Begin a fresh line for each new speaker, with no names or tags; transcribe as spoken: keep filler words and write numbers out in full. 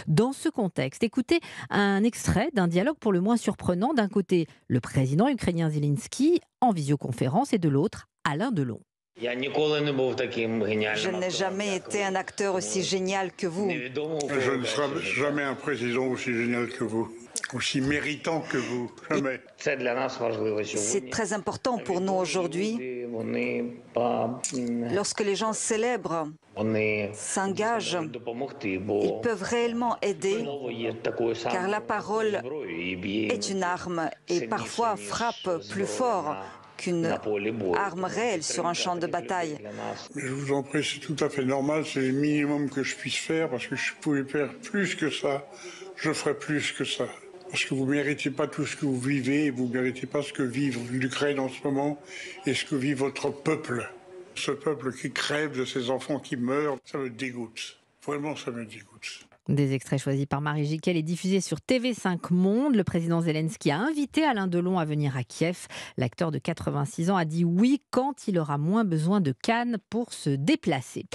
Dans ce contexte, écoutez un extrait d'un dialogue pour le moins surprenant. D'un côté, le président ukrainien Zelensky en visioconférence et de l'autre, Alain Delon.
Je n'ai jamais été un acteur aussi génial que vous.
Je ne serai jamais un président aussi génial que vous, aussi méritant que vous, jamais.
C'est très important pour nous aujourd'hui. Lorsque les gens célèbrent, s'engagent, ils peuvent réellement aider, car la parole est une arme et parfois frappe plus fort qu'une arme réelle sur un champ de bataille.
Je vous en prie, c'est tout à fait normal, c'est le minimum que je puisse faire, parce que je pouvais faire plus que ça, je ferai plus que ça. Parce que vous ne méritez pas tout ce que vous vivez, et vous ne méritez pas ce que vit l'Ukraine en ce moment, et ce que vit votre peuple. Ce peuple qui crève, de ses enfants qui meurent, ça me dégoûte. Vraiment, ça me dégoûte.
Des extraits choisis par Marie Jiquel et diffusés sur T V cinq Monde. Le président Zelensky a invité Alain Delon à venir à Kiev. L'acteur de quatre-vingt-six ans a dit oui quand il aura moins besoin de cannes pour se déplacer.